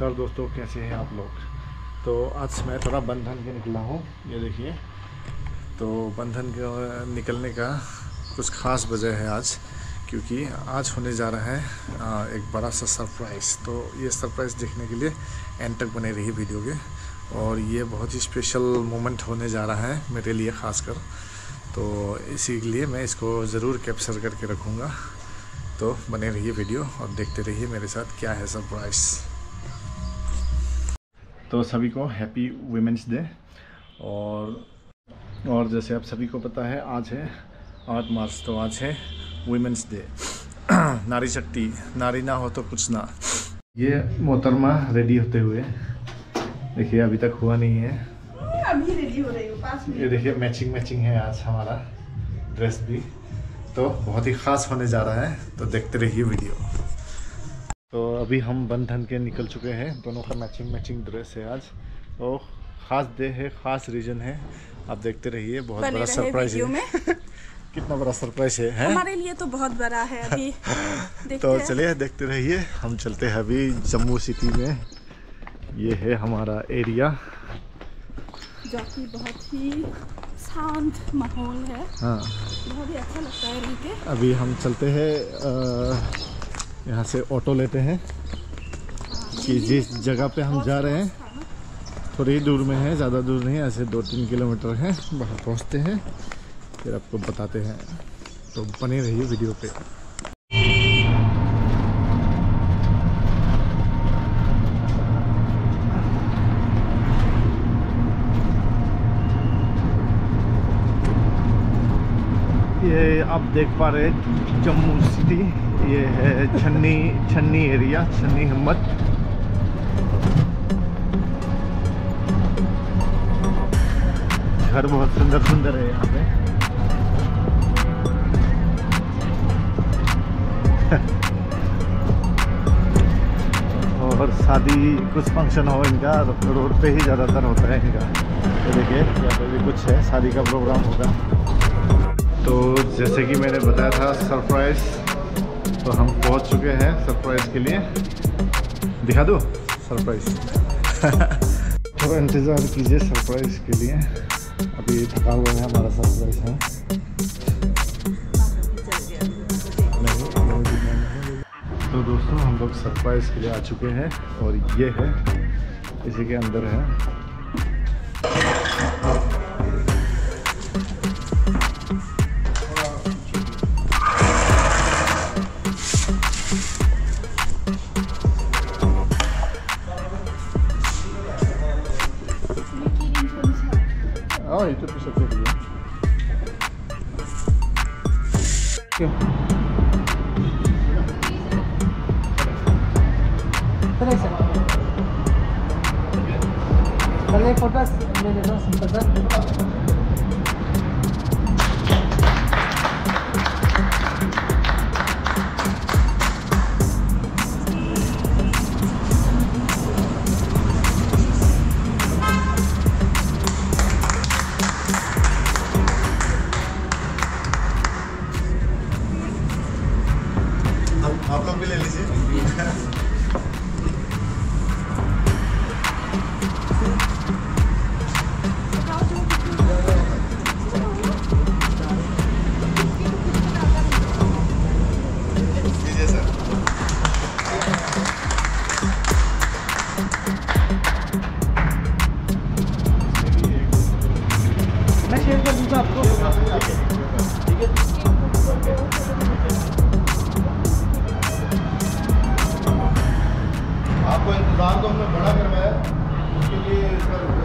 नमस्कार दोस्तों, कैसे हैं आप लोग। तो आज मैं थोड़ा बंधन के निकला हूँ, ये देखिए। तो बंधन के निकलने का कुछ ख़ास वजह है आज, क्योंकि आज होने जा रहा है एक बड़ा सा सरप्राइज़। तो ये सरप्राइज़ देखने के लिए एंड तक बने रहिए वीडियो के। और ये बहुत ही स्पेशल मोमेंट होने जा रहा है मेरे लिए ख़ासकर, तो इसी के लिए मैं इसको ज़रूर कैप्चर करके रखूँगा। तो बने रहिए वीडियो और देखते रहिए मेरे साथ क्या है सरप्राइज़। तो सभी को हैप्पी वुमेंस डे। और जैसे आप सभी को पता है, आज है 8 मार्च, तो आज है वुमेंस डे। नारी शक्ति, नारी ना हो तो कुछ ना। ये मोहतरमा रेडी होते हुए देखिए, अभी तक हुआ नहीं है, अभी रेडी हो रही हूँ 5 मिनट। ये देखिए मैचिंग है आज हमारा ड्रेस भी, तो बहुत ही ख़ास होने जा रहा है। तो देखते रहिए वीडियो। तो अभी हम बंधन के निकल चुके हैं, दोनों का मैचिंग ड्रेस है आज। तो ख़ास डे है, ख़ास रीज़न है, आप देखते रहिए। बहुत बड़ा सरप्राइज है। कितना बड़ा सरप्राइज है हमारे लिए, तो बहुत बड़ा है अभी। देखते तो हैं। चलिए देखते रहिए। हम चलते हैं अभी जम्मू सिटी में। ये है हमारा एरिया, जो कि बहुत ही शांत माहौल है। हाँ, बहुत ही अच्छा लगता है रह के। अभी हम चलते हैं, यहाँ से ऑटो लेते हैं कि जिस जगह पे हम जा रहे हैं थोड़ी दूर में है, ज़्यादा दूर नहीं है, ऐसे 2-3 किलोमीटर है। वहाँ पहुँचते हैं, फिर आपको बताते हैं। तो बने रहिए वीडियो पे। ये आप देख पा रहे हैं जम्मू सिटी, ये है छन्नी एरिया, छन्नी हिम्मत। घर बहुत सुंदर है यहाँ पे। और शादी कुछ फंक्शन हो इनका रोड पे ही ज़्यादातर होता है इनका। तो देखिए यहाँ पे भी कुछ है, शादी का प्रोग्राम होगा। तो जैसे कि मैंने बताया था सरप्राइज़, तो हम पहुंच चुके हैं सरप्राइज़ के लिए। दिखा दो सरप्राइज़। थोड़ा इंतज़ार कीजिए सरप्राइज़ के लिए, अभी थका हुआ है हमारा सरप्राइज़ है। तो दोस्तों हम लोग सरप्राइज़ के लिए आ चुके हैं, और ये है इसी के अंदर है। itu bisa jadi ya. Teresa. Kalau fotos मैंने ना संपर्क आप लोग भी ले लीजिए। लीजिए सर। मैं शेयर कर दूँगा आपको। ठीक है। आपको इंतज़ार तो हमने बड़ा करवाया, उसके लिए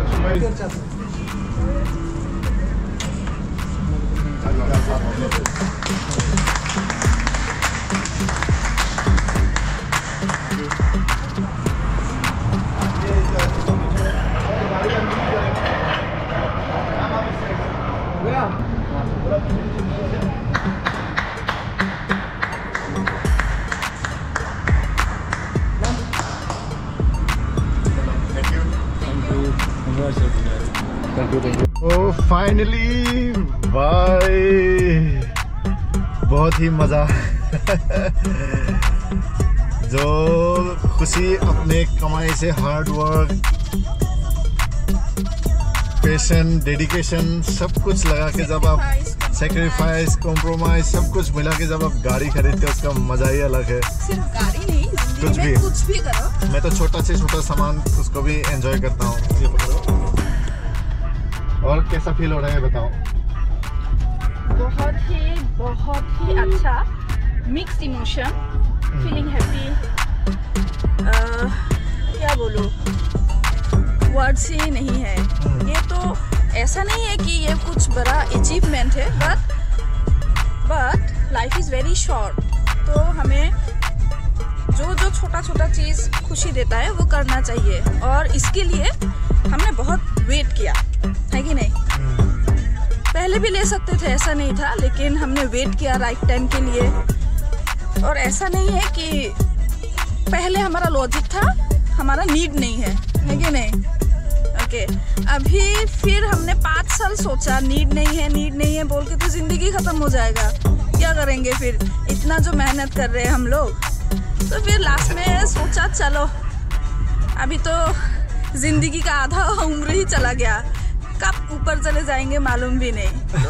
ओ फाइनली भाई, बहुत ही मज़ा। जो खुशी अपने कमाई से हार्ड वर्क, पेशेंस, डेडिकेशन सब कुछ लगा के जब आप सेक्रीफाइस, कॉम्प्रोमाइज सब कुछ मिला के जब आप गाड़ी खरीदते हो उसका मजा ही अलग है। सिर्फ गाड़ी नहीं, कुछ भी करो। मैं तो छोटा से छोटा सामान उसको भी एंजॉय करता हूँ। ये पकड़ो। और कैसा फील हो रहा है बताओ? बहुत ही अच्छा मिक्स्ड इमोशन, फीलिंग हैप्पी। क्या बोलूं, वर्ड्स ही नहीं है। ये तो ऐसा नहीं है कि ये कुछ बड़ा अचीवमेंट है, but life is very short. तो हमें जो छोटा छोटा चीज़ खुशी देता है वो करना चाहिए, और इसके लिए हमने बहुत वेट किया है कि नहीं। पहले भी ले सकते थे, ऐसा नहीं था, लेकिन हमने वेट किया राइट टाइम के लिए। और ऐसा नहीं है कि पहले हमारा लॉजिक था हमारा नीड नहीं है कि नहीं। ओके, अभी फिर हमने 5 साल सोचा नीड नहीं है बोल के तो ज़िंदगी ख़त्म हो जाएगा। क्या करेंगे फिर, इतना जो मेहनत कर रहे हैं हम लोग। तो फिर लास्ट में सोचा चलो अभी तो ज़िंदगी का आधा उम्र ही चला गया, कब ऊपर चले जाएंगे मालूम भी नहीं। तो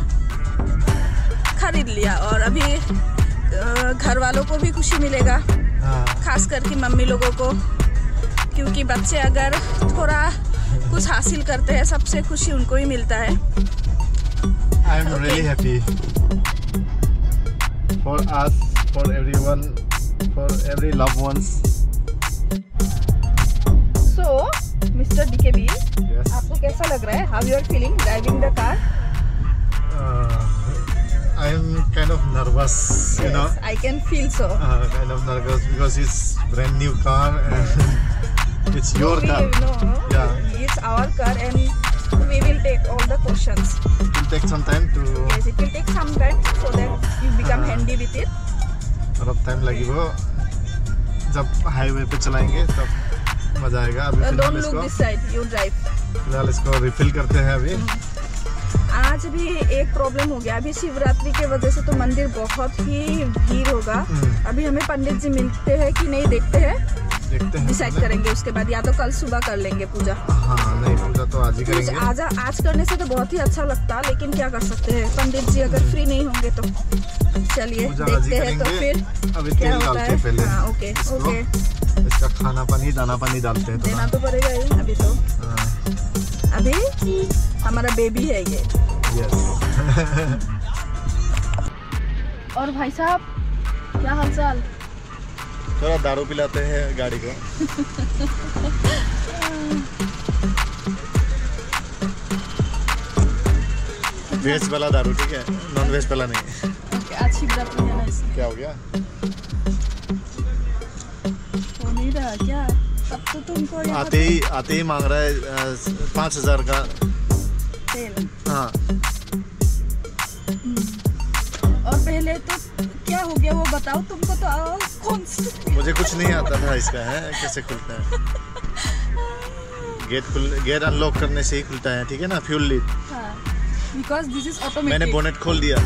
खरीद लिया, और अभी घर वालों को भी खुशी मिलेगा, खास करके मम्मी लोगों को, क्योंकि बच्चे अगर थोड़ा कुछ हासिल करते हैं सबसे खुशी उनको ही मिलता है। I am really happy for us, for everyone, for every loved ones. So, Mr. DKB, Yes. आपको कैसा लग रहा है? How you are feeling driving the car? I am kind of nervous, you know. Yes, I can feel so. Kind of nervous because it's brand new car and it's your car. No, Yeah. it's our car and we will take all the questions. It will take some time to. Yes, it will take some time so that you become handy with it. थोड़ा time लगेगा, जब highway पे चलाएंगे तब मजा आएगा। अभी Don't फिलहाल look इसको this side, you drive. Refill करते हैं अभी। आज भी एक प्रॉब्लम हो गया, अभी शिवरात्रि के वजह से तो मंदिर बहुत ही भीड़ होगा। अभी हमें पंडित जी मिलते हैं कि नहीं देखते हैं, डिसाइड करेंगे। उसके बाद या तो कल सुबह कर लेंगे पूजा। हाँ, नहीं पूजा तो आज ही करेंगे। आज करने से तो बहुत ही अच्छा लगता, लेकिन क्या कर सकते हैं, पंडित जी अगर फ्री नहीं होंगे तो चलिए देखते हैं। तो फिर अभी क्या तेल होता डालते है? हैं पहले। हाँ, ओके। इसका खाना पानी, दाना पानी डालते हैं। देना तो पड़ेगा ही अभी तो। अभी हमारा बेबी है ये। यस। और भाई साहब क्या हाल चाल? थोड़ा दारू पिलाते हैं गाड़ी को। वेज वाला दारू, ठीक है, नॉन वेज वाला नहीं। ओके, आज शिवरात्रि है ना इसलिए। क्या हो गया? हो नहीं रहा क्या? तब तो तुमको यहाँ आते ही मांग रहा है 5,000 का तेल। हाँ। और पहले तो क्या हो गया वो बताओ, तुमको तो कौन सी? मुझे कुछ नहीं आता था इसका, है कैसे खुलता है। गेट अनलॉक करने से ही खुलता है, ठीक है ना, fuel lid. Because this is automatic. मैंने बोनेट खोल दिया।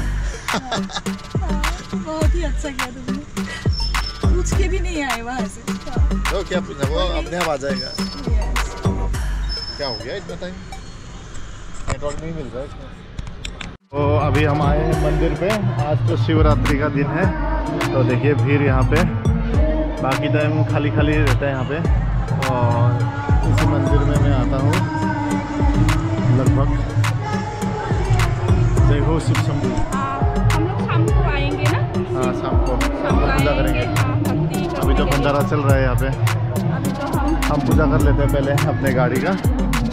बहुत ही अच्छा किया तुमने, पूछ के भी नहीं आए वहाँ से। तो क्या पूछना, वो अपने आप आ जाएगा। क्या हो गया इतना टाइम, नेटवर्क नहीं मिल रहा है इसमें। तो अभी हम आए हैं मंदिर पे, आज तो शिवरात्रि का दिन है। तो देखिए भीड़ यहाँ पे, बाकी टाइम खाली खाली रहता है यहाँ पे। और इसी मंदिर में मैं आता हूँ लगभग। जय हो शिव शंभू। हम लोग शाम को आएंगे ना? हाँ, शाम को पूजा करेंगे। अभी तो भंडारा चल रहा है यहाँ पे। अभी तो हम पूजा कर लेते हैं पहले अपने गाड़ी का।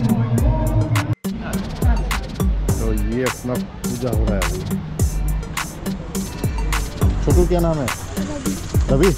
तो ये अपना पूजा हो रहा है अभी। छोटू क्या नाम है? रवि।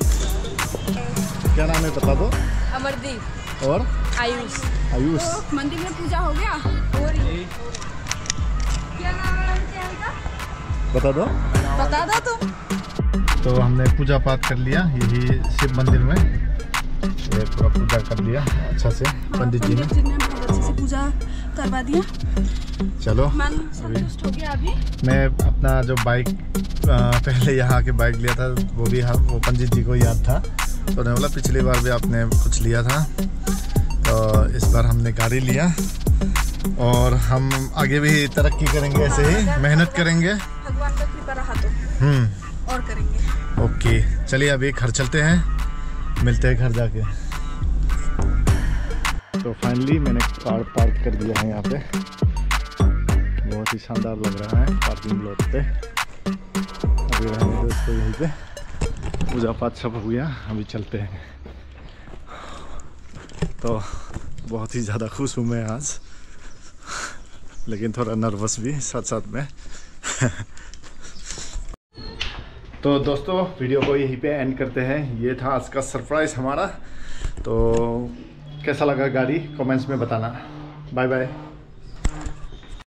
क्या नाम है बता दो। अमरदीप और आयुष। आयुष। तो मंदिर में पूजा हो गया, हो रही है। क्या नाम है इनका? बता दो। बता दो तुम। तो हमने पूजा पाठ कर लिया यही शिव मंदिर में। ये पूरा पूजा कर लिया अच्छा से पंडित जी ने बहुत अच्छे से पूजा करवा दिया। चलो मन संतुष्ट हो गया। अभी मैं अपना जो बाइक पहले यहाँ के बाइक लिया था वो भी वो पंडित जी को याद था, तो उन्होंने बोला पिछली बार भी आपने कुछ लिया था, तो इस बार हमने गाड़ी लिया और हम आगे भी तरक्की करेंगे, ऐसे ही मेहनत करेंगे, भगवान का कृपा रहा तो और करेंगे। ओके चलिए अभी घर चलते हैं, मिलते हैं घर जाके। तो फाइनली मैंने कार पार्क कर दिया है यहाँ पे, बहुत ही शानदार लग रहा है पार्किंग लॉट पे। अभी रहेंगे दोस्तों यहीं पे, पूजा पाठ सब हो गया, अभी चलते हैं। तो बहुत ही ज़्यादा खुश हूँ मैं आज, लेकिन थोड़ा नर्वस भी साथ साथ में। तो दोस्तों वीडियो को यहीं पे एंड करते हैं। ये था आज का सरप्राइज़ हमारा। तो कैसा लगा गाड़ी कमेंट्स में बताना। Bye bye.